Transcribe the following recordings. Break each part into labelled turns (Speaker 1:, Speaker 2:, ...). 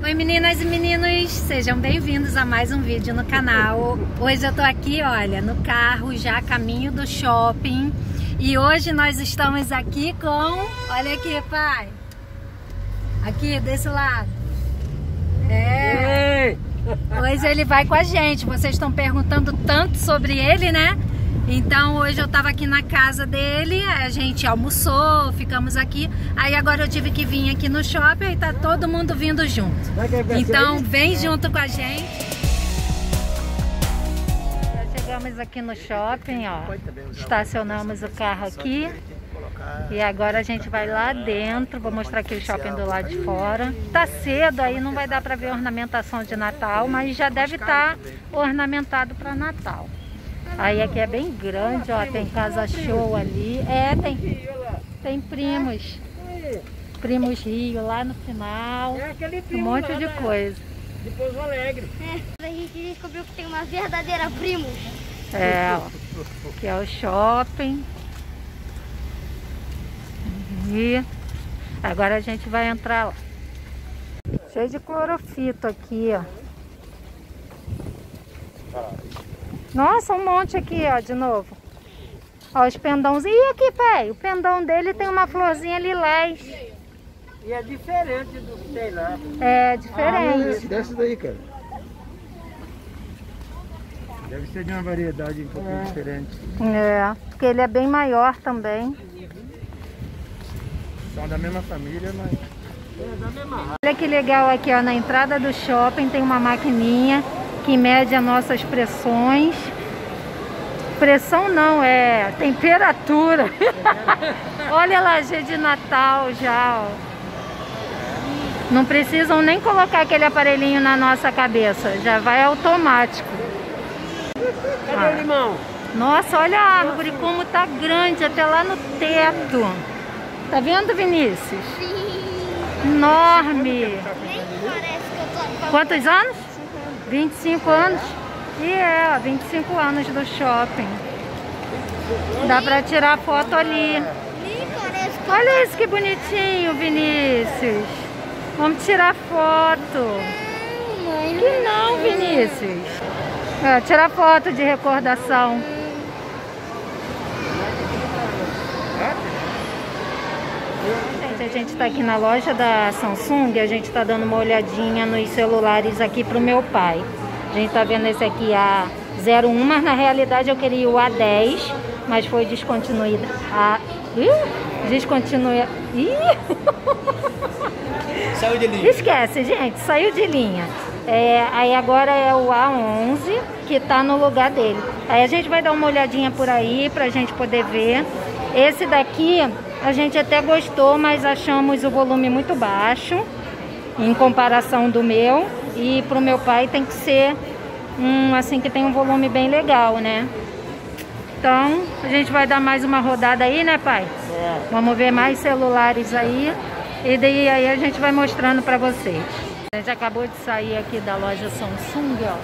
Speaker 1: Oi meninas e meninos, sejam bem-vindos a mais um vídeo no canal. Hoje eu tô aqui, olha, no carro já a caminho do shopping. E hoje nós estamos aqui com... Olha aqui, pai. Aqui, desse lado. Hoje ele vai com a gente. Vocês estão perguntando tanto sobre ele, né? Então hoje eu tava aqui na casa dele, a gente almoçou, ficamos aqui. Aí agora eu tive que vir aqui no shopping e tá todo mundo vindo junto. Então vem junto com a gente. Já chegamos aqui no shopping, ó. Estacionamos o carro aqui. E agora a gente vai lá dentro. Vou mostrar aqui o shopping do lado de fora. Tá cedo, aí não vai dar pra ver ornamentação de Natal, mas já deve estar ornamentado para Natal. Aí aqui é bem grande, ó, tem casa show ali. Tem primos. Primos Rio lá no final. Um monte de coisa.
Speaker 2: De Pouso Alegre.
Speaker 3: A gente descobriu que tem uma verdadeira primos.
Speaker 1: Ó. Aqui é o shopping. E agora a gente vai entrar lá. Cheio de clorofito aqui, ó. Nossa, um monte aqui, ó, de novo. Ó, os pendãozinhos. E aqui, pai? O pendão dele tem uma florzinha lilás.
Speaker 2: E é diferente do que tem lá.
Speaker 1: É diferente.
Speaker 4: Desce daí, cara. Deve ser de uma variedade um pouquinho diferente.
Speaker 1: É, porque ele é bem maior também.
Speaker 4: São da mesma família, mas...
Speaker 1: Olha que legal aqui, ó, na entrada do shopping tem uma maquininha que mede as nossas pressões. Pressão não, é temperatura. Olha lá, dia de Natal já, ó. Não precisam nem colocar aquele aparelhinho na nossa cabeça, já vai automático.
Speaker 2: Cadê o limão?
Speaker 1: Nossa, olha a árvore como tá grande, até lá no teto. Tá vendo, Vinícius?
Speaker 3: Sim.
Speaker 1: Enorme.
Speaker 3: Nem parece que eu tô...
Speaker 1: Quantos anos? 25 anos? E ó, 25 anos do shopping. Dá pra tirar foto ali.
Speaker 3: Nem parece que
Speaker 1: Olha isso que bonitinho, Vinícius. Vamos tirar foto.
Speaker 3: mãe.
Speaker 1: Que não, Vinícius. Ó, tirar foto de recordação. Gente, a gente tá aqui na loja da Samsung. A gente tá dando uma olhadinha nos celulares aqui pro meu pai. A gente tá vendo esse aqui A01, mas na realidade eu queria o A10, mas foi descontinuída. Descontinuída.
Speaker 2: Saiu de linha.
Speaker 1: Esquece, gente, saiu de linha. Aí agora é o A11 que tá no lugar dele. Aí a gente vai dar uma olhadinha por aí pra gente poder ver. Esse daqui a gente até gostou, mas achamos o volume muito baixo em comparação do meu. E pro meu pai tem que ser assim que tem um volume bem legal, né? Então a gente vai dar mais uma rodada aí, né, pai? Vamos ver mais celulares aí. E daí aí a gente vai mostrando pra vocês. A gente acabou de sair aqui da loja Samsung, ó.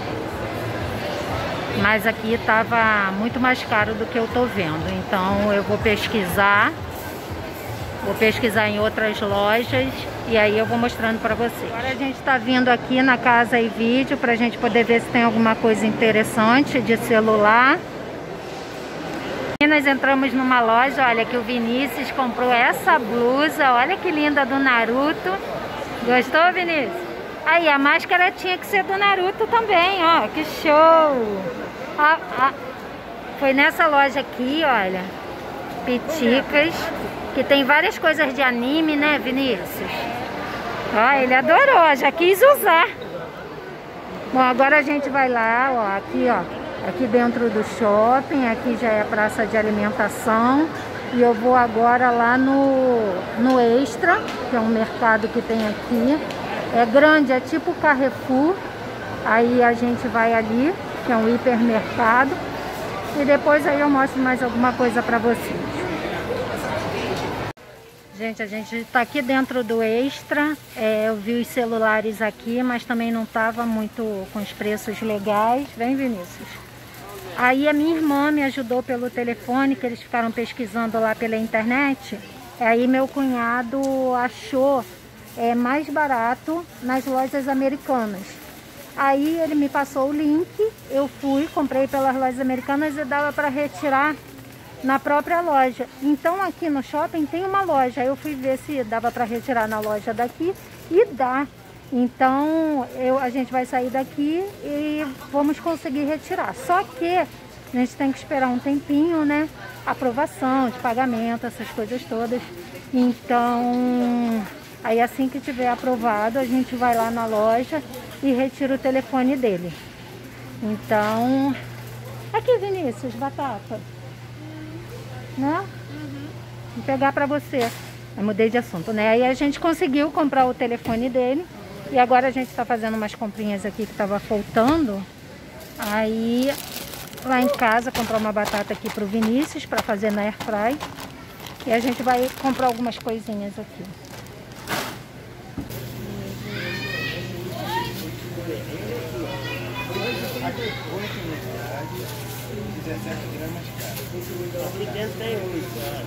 Speaker 1: Mas aqui tava muito mais caro do que eu tô vendo. Então eu vou pesquisar. Vou pesquisar em outras lojas e aí eu vou mostrando pra vocês. Agora a gente tá vindo aqui na Casa e Vídeo pra gente poder ver se tem alguma coisa interessante de celular. E nós entramos numa loja, olha, que o Vinícius comprou essa blusa, olha que linda, do Naruto. Gostou, Vinícius? Aí, a máscara tinha que ser do Naruto também, ó, que show! Foi nessa loja aqui, olha, Piticas, que tem várias coisas de anime, né, Vinícius? Ó, ele adorou, já quis usar. Bom, agora a gente vai lá, ó, aqui dentro do shopping, aqui já é a praça de alimentação. E eu vou agora lá no Extra, que é um mercado que tem aqui. É grande, é tipo Carrefour. Aí a gente vai ali, que é um hipermercado. E depois aí eu mostro mais alguma coisa pra vocês. Gente, a gente tá aqui dentro do Extra. Eu vi os celulares aqui, mas também não tava muito com os preços legais. Vem, Vinícius. Aí a minha irmã me ajudou pelo telefone, que eles ficaram pesquisando lá pela internet. Aí meu cunhado achou é mais barato nas lojas americanas. Aí ele me passou o link, eu fui, comprei pelas lojas americanas e dava para retirar na própria loja. Então aqui no shopping tem uma loja, eu fui ver se dava para retirar na loja daqui e dá. Então a gente vai sair daqui e vamos conseguir retirar. Só que a gente tem que esperar um tempinho, né? Aprovação de pagamento, essas coisas todas. Então, aí assim que tiver aprovado, a gente vai lá na loja e retira o telefone dele. Então, aqui, Vinícius, batata. Né? Vou pegar pra você. Eu mudei de assunto, né? Aí a gente conseguiu comprar o telefone dele. E agora a gente tá fazendo umas comprinhas aqui que tava faltando. Aí, lá em casa, comprar uma batata aqui pro Vinícius pra fazer na airfry. E a gente vai comprar algumas coisinhas aqui.
Speaker 2: Aqui dentro tem 8.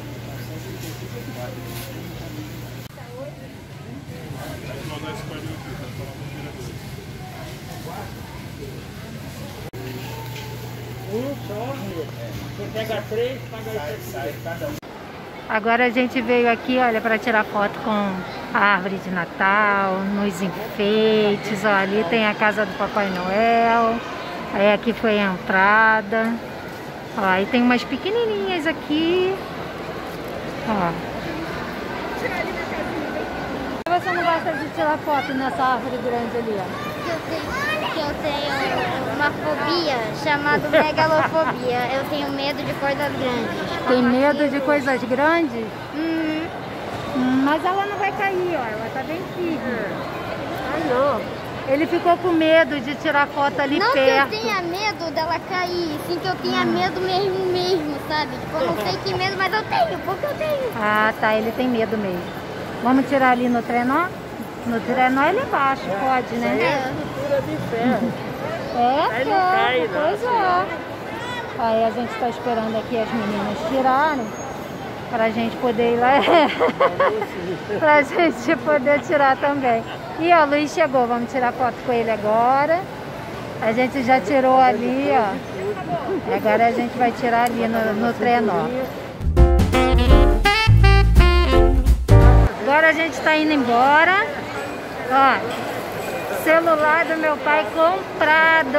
Speaker 2: Só, você pega 3, paga 7 cada um.
Speaker 1: Agora a gente veio aqui, olha, para tirar foto com a árvore de Natal, nos enfeites, ó, ali tem a casa do Papai Noel, aí aqui foi a entrada, ó, aí tem umas pequenininhas aqui, ó. Você não gosta de tirar foto nessa árvore grande ali, ó?
Speaker 3: Eu tenho uma fobia chamada megalofobia. Eu tenho medo de coisas grandes.
Speaker 1: Tem medo de coisas grandes?
Speaker 3: Uhum.
Speaker 1: Mas ela não vai cair, ó, ela tá bem firme.
Speaker 2: Ai, não.
Speaker 1: Ele ficou com medo de tirar foto ali
Speaker 3: Não
Speaker 1: perto.
Speaker 3: que eu tenha medo dela cair, sim que eu tenha medo mesmo, sabe? Tipo, eu não sei que medo, mas eu tenho, porque eu tenho.
Speaker 1: Ah, tá, ele tem medo mesmo. Vamos tirar ali no trenó? No trenó ele é baixo, pode, né?
Speaker 3: É.
Speaker 2: Estrutura de ferro.
Speaker 1: É,
Speaker 2: Aí não cai, não.
Speaker 1: pois é. Aí a gente tá esperando aqui as meninas tirarem, pra gente poder ir lá, pra gente poder tirar também. E ó, o Luiz chegou, vamos tirar foto com ele agora. A gente já tirou ali, ó. Agora a gente vai tirar ali no trenó. Agora a gente tá indo embora. Ó, celular do meu pai comprado.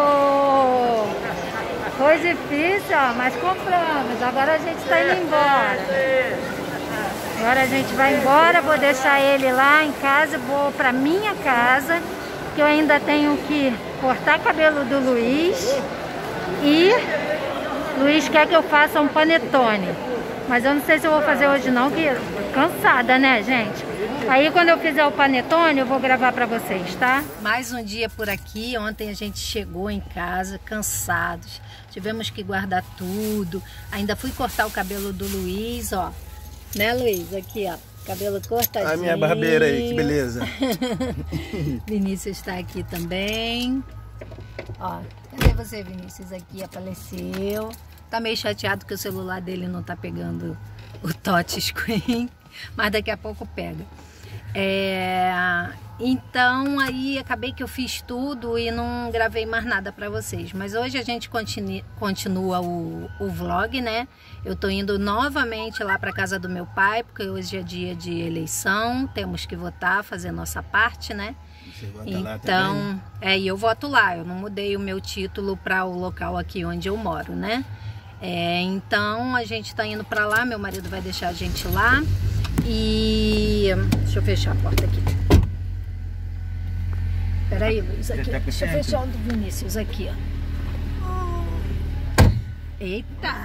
Speaker 1: Foi difícil, ó, mas compramos. Agora a gente tá indo embora. Agora a gente vai embora, vou deixar ele lá em casa, vou pra minha casa, que eu ainda tenho que cortar cabelo do Luiz. E Luiz quer que eu faça um panetone. Mas eu não sei se eu vou fazer hoje não, que cansada, né, gente? Aí quando eu fizer o panetone, eu vou gravar pra vocês, tá? Mais um dia por aqui. Ontem a gente chegou em casa cansados. Tivemos que guardar tudo. Ainda fui cortar o cabelo do Luiz, ó. Né, Luiz? Aqui, ó. Cabelo cortadinho.
Speaker 4: A minha barbeira aí, que beleza.
Speaker 1: Vinícius está aqui também. Ó, cadê você, Vinícius? Aqui apareceu. Tá meio chateado que o celular dele não tá pegando o touch screen, mas daqui a pouco pega. Então aí acabei que eu fiz tudo e não gravei mais nada pra vocês. Mas hoje a gente continua o vlog, né? Eu tô indo novamente lá pra casa do meu pai, porque hoje é dia de eleição, temos que votar, fazer nossa parte, né?
Speaker 4: Você vota
Speaker 1: então,
Speaker 4: lá também?
Speaker 1: E eu voto lá. Eu não mudei o meu título para o local aqui onde eu moro, né? Então a gente tá indo para lá. Meu marido vai deixar a gente lá. E deixa eu fechar a porta aqui. Peraí, Luiz, aqui. Deixa eu fechar o do Vinícius aqui, ó. Eita!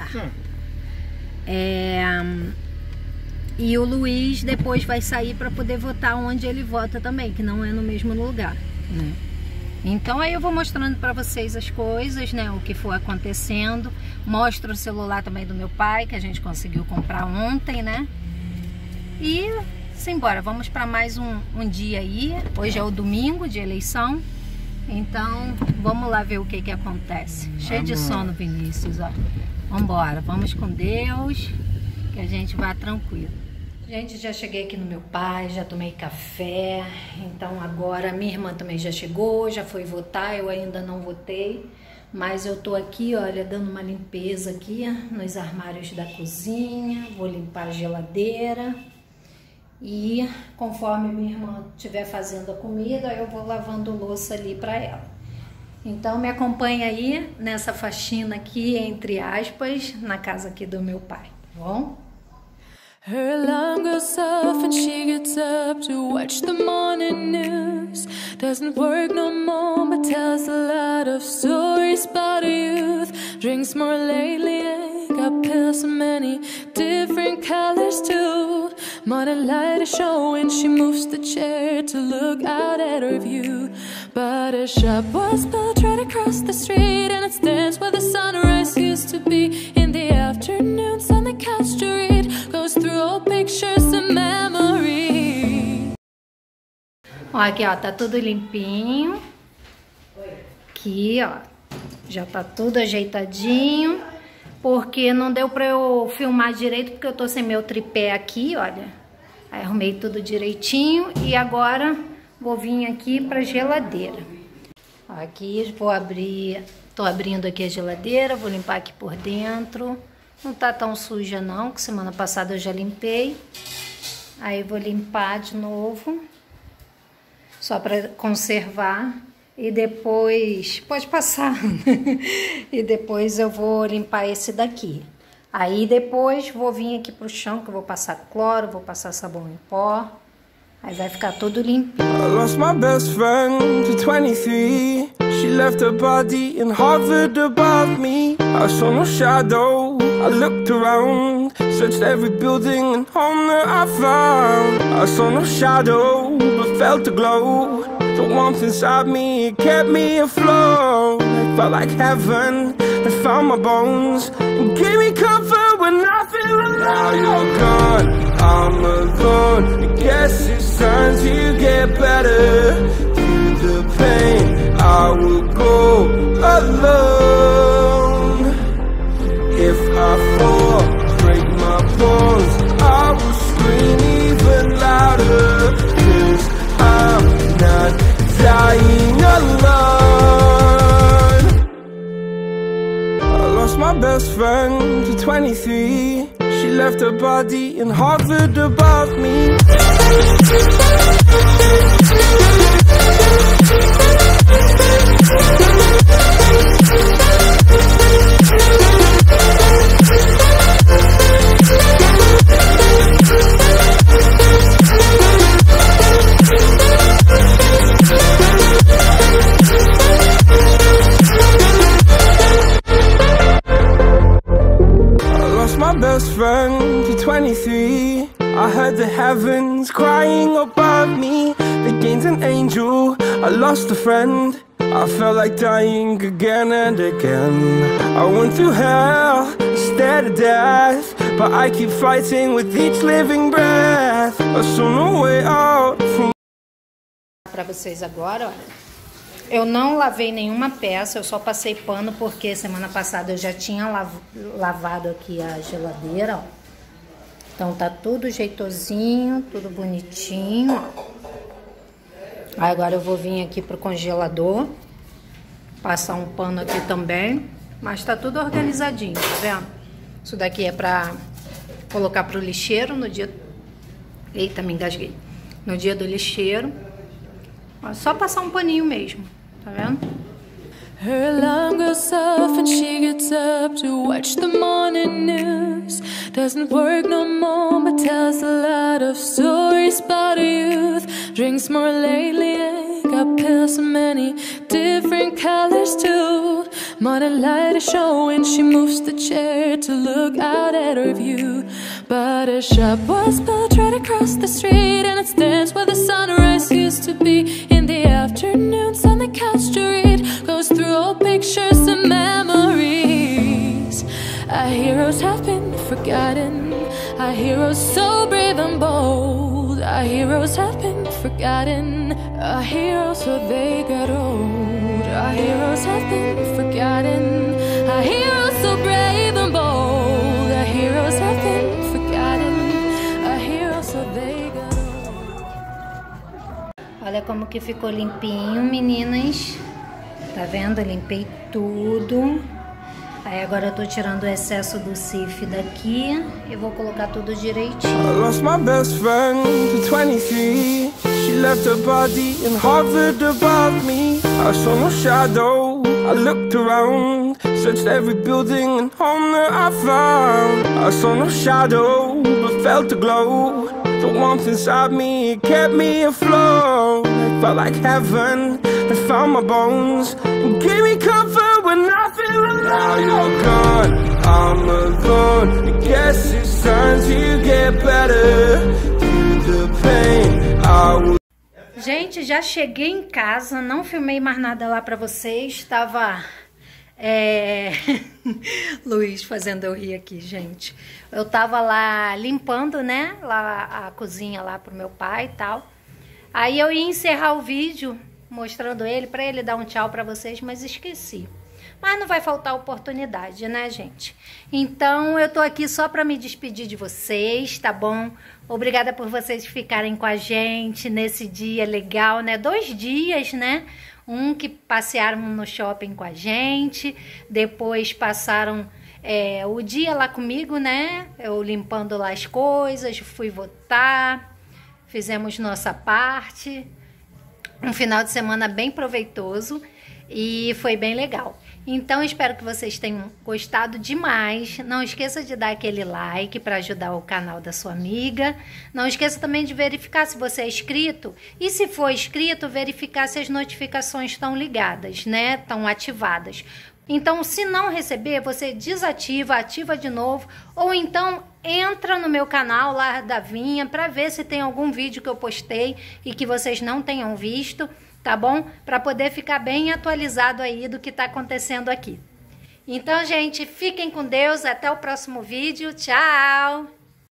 Speaker 1: E o Luiz depois vai sair para poder votar onde ele vota também, que não é no mesmo lugar, né? Então aí eu vou mostrando para vocês as coisas, né? O que for acontecendo. Mostro o celular também do meu pai, que a gente conseguiu comprar ontem, né? E simbora, vamos para mais um dia aí. Hoje é o domingo de eleição. Então vamos lá ver o que acontece. Cheio de sono, Vinícius, ó. Vambora, vamos com Deus, que a gente vai tranquilo. Gente, já cheguei aqui no meu pai, já tomei café, então agora minha irmã também já chegou, já foi votar, eu ainda não votei, mas eu tô aqui, olha, dando uma limpeza aqui nos armários da cozinha, vou limpar a geladeira e conforme minha irmã estiver fazendo a comida, eu vou lavando louça ali para ela. Então me acompanha aí nessa faxina aqui, entre aspas, na casa aqui do meu pai, tá bom?
Speaker 5: Her alarm goes off and she gets up to watch the morning news. Doesn't work no more but tells a lot of stories about her youth. Drinks more lately and got pills in many different colors too. Morning light is showing, she moves the chair to look out at her view. But a shop was built right across the street, and it stands where the sunrise used to be. In the afternoons on the couch to read, goes through old pictures and memories.
Speaker 1: Ó, aqui ó, tá tudo limpinho. Aqui ó, já tá tudo ajeitadinho. Porque não deu pra eu filmar direito, porque eu tô sem meu tripé aqui, olha. Aí arrumei tudo direitinho e agora vou vir aqui pra geladeira. Aqui vou abrir, tô abrindo aqui a geladeira, vou limpar aqui por dentro. Não tá tão suja não, que semana passada eu já limpei. Aí vou limpar de novo, só pra conservar. E depois, pode passar, e depois eu vou limpar esse daqui. Aí depois vou vir aqui pro chão, que eu vou passar cloro, vou passar sabão em pó. Aí vai ficar tudo limpinho.
Speaker 6: I lost my best friend to 23. She left her body and hovered above me. I saw no shadow, I looked around, searched every building and home that I found. I saw no shadow, but felt a glow. The warmth inside me, it kept me afloat. It felt like heaven, it found my bones and gave me comfort when I feel alone. Now you're gone, I'm alone. I guess it's time to get better. Through the pain, I will go alone. If I fall, break my bones, I will scream even louder. 'Cause I'm not dying alone. I lost my best friend to 23. She left her body and hovered above me. Best friend to 23. I heard the heavens crying above me. They gained an angel, I lost a friend. I felt like dying again and again. I went through hell instead of death, but I keep fighting with each living breath. I saw no way out from.
Speaker 1: Para vocês agora, olha. Eu não lavei nenhuma peça, eu só passei pano porque semana passada eu já tinha lavado aqui a geladeira, ó. Então tá tudo jeitosinho, tudo bonitinho, ó. Aí agora eu vou vir aqui pro congelador, passar um pano aqui também, mas tá tudo organizadinho, tá vendo? Isso daqui é pra colocar pro lixeiro no dia... Eita, me engasguei. No dia do lixeiro, ó, só passar um paninho mesmo. Tá vendo?
Speaker 5: Her alarm goes off and she gets up to watch the morning news. Doesn't work no more but tells a lot of stories about her youth. Drinks more lately and got pills in many different colors too. Morning light is showing, she moves the chair to look out at her view. But a shop was built right across the street, and it stands where the sunrise used to be. In the afternoons on the couch to read, goes through old pictures and memories. Our heroes have been forgotten, our heroes so brave and bold. Our heroes have been forgotten, our heroes so they got old. Our heroes have been forgotten, our heroes so brave and bold. Our heroes have been forgotten, our heroes
Speaker 1: como que ficou limpinho, meninas. Tá vendo? Eu limpei tudo. Aí agora eu tô tirando o excesso do sif daqui e vou colocar tudo direitinho.
Speaker 6: I lost my best friend to 23. She left her body and hovered above me. I saw no shadow. I looked around, searched every building and home that I found. I saw no shadow, but felt the glow. The warmth inside me, it kept me afloat. It felt like heaven had found my bones and gave me comfort when I feel alone. Now you're gone, I'm alone. I guess it's time to get better. Through the pain, I will.
Speaker 1: Gente, já cheguei em casa, não filmei mais nada lá pra vocês, tava... Luiz fazendo eu rir aqui, gente. Eu tava lá limpando, né, lá a cozinha lá pro meu pai e tal. Aí eu ia encerrar o vídeo mostrando ele, pra ele dar um tchau pra vocês, mas esqueci. Mas não vai faltar oportunidade, né, gente? Então, eu tô aqui só pra me despedir de vocês, tá bom? Obrigada por vocês ficarem com a gente nesse dia legal, né? 2 dias, né? Um que passearam no shopping com a gente, depois passaram o dia lá comigo, né? Eu limpando lá as coisas, fui votar, fizemos nossa parte. Um final de semana bem proveitoso e foi bem legal. Então, espero que vocês tenham gostado demais. Não esqueça de dar aquele like para ajudar o canal da sua amiga. Não esqueça também de verificar se você é inscrito. E se for inscrito, verificar se as notificações estão ligadas, né? Estão ativadas. Então, se não receber, você desativa, ativa de novo. Ou então, entra no meu canal lá da Vinha para ver se tem algum vídeo que eu postei e que vocês não tenham visto. Tá bom? Para poder ficar bem atualizado aí do que tá acontecendo aqui. Então, gente, fiquem com Deus. Até o próximo vídeo. Tchau!